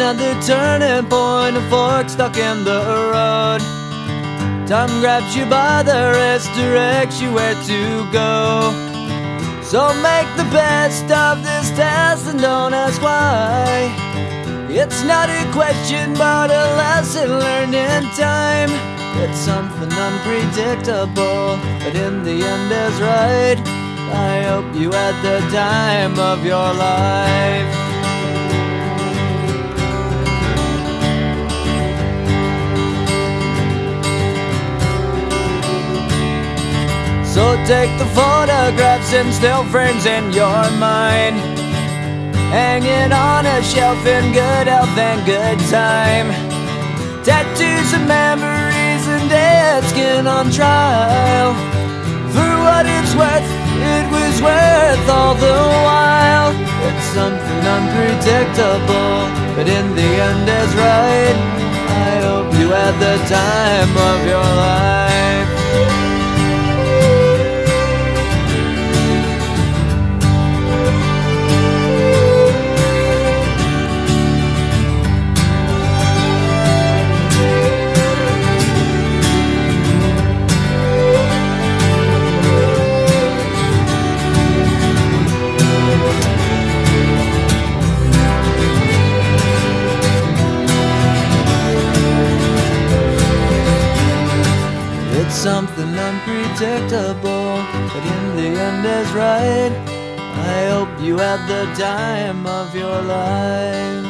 at the turning point, a fork stuck in the road. Time grabs you by the wrist, directs you where to go. So make the best of this test and don't ask why. It's not a question but a lesson learned in time. It's something unpredictable, but in the end is right. I hope you had the time of your life. So take the photographs and still frames in your mind, hanging on a shelf in good health and good time. Tattoos of memories and dead skin on trial. For what it's worth, it was worth all the while. It's something unpredictable, but in the end is right. I hope you had the time of your life. It's something unpredictable, but in the end is right. I hope you had the time of your life.